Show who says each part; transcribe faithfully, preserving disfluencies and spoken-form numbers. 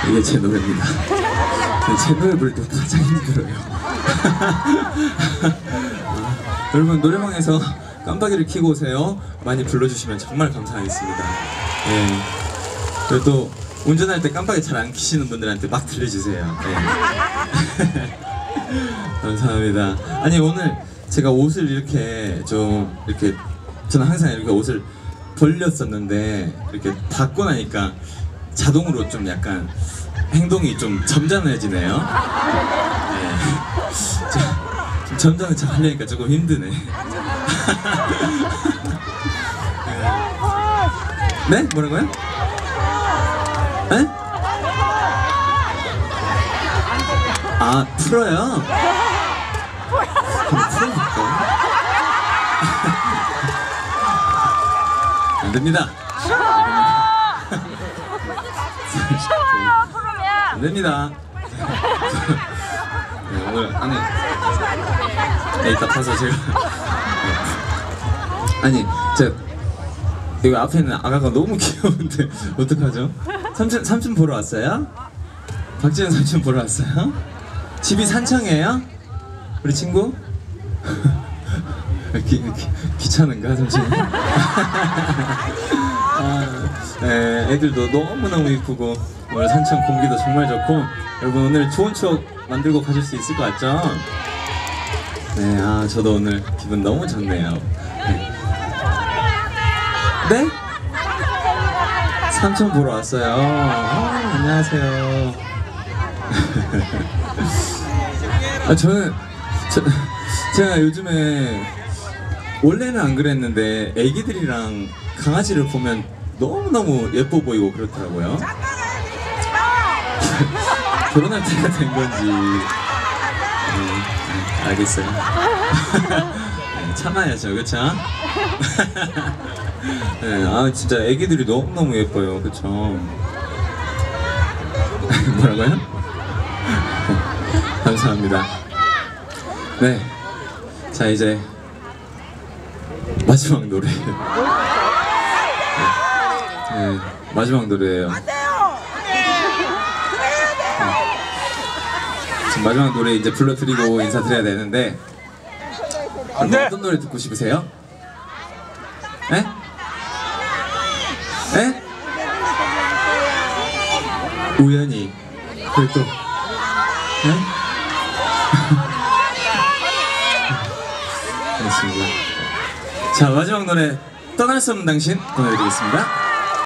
Speaker 1: 이게 제 노래입니다. 제 노래 부를 때 가장 힘들어요. 여러분 노래방에서 깜빡이를 켜고 오세요. 많이 불러주시면 정말 감사하겠습니다. 예. 그리고 또 운전할 때 깜빡이 잘 안 켜시는 분들한테 막 들려주세요. 예. 감사합니다. 아니 오늘 제가 옷을 이렇게 좀 이렇게 저는 항상 이렇게 옷을 벌렸었는데 이렇게 닫고 나니까 자동으로 좀 약간 행동이 좀 점잖해지네요. 네. 좀 점잖은 척 하려니까 조금 힘드네. 네? 뭐라고요? 네? 아 풀어요? 그럼 풀어볼까? 안 됩니다.
Speaker 2: 쉬워요, 그러면.
Speaker 1: 안 됩니다. 네, 오늘 아니 네, 이따 타서 제가 네. 아니 저 여기 앞에 있는 아가가 너무 귀여운데 어떡하죠? 삼촌 삼촌 보러 왔어요? 박지현 삼촌 보러 왔어요? 집이 산청이에요? 우리 친구? 기, 기, 귀찮은가 삼촌? 아, 네, 애들도 너무너무 이쁘고 오늘 산청 공기도 정말 좋고 여러분 오늘 좋은 추억 만들고 가실 수 있을 것 같죠? 네, 아 저도 오늘 기분 너무 좋네요. 네? 네? 삼촌 보러 왔어요. 아, 안녕하세요. 아 저는 저, 제가 요즘에 원래는 안 그랬는데 애기들이랑 강아지를 보면 너무너무 예뻐 보이고 그렇더라고요. 결혼할 때가 된 건지 네, 알겠어요. 네, 참아야죠, 그쵸? 네, 아 진짜 애기들이 너무너무 예뻐요, 그쵸? 뭐라고요? 감사합니다. 네, 자 이제 마지막 노래. 네, 네, 마지막 노래예요. 지금 마지막 노래 이제 불러드리고 인사드려야 되는데 네. 어떤 노래 듣고 싶으세요? 에? 에? 우연히 그리고 또 에? 알겠습니다. 자 마지막 노래 떠날 수 없는 당신 보내드리겠습니다.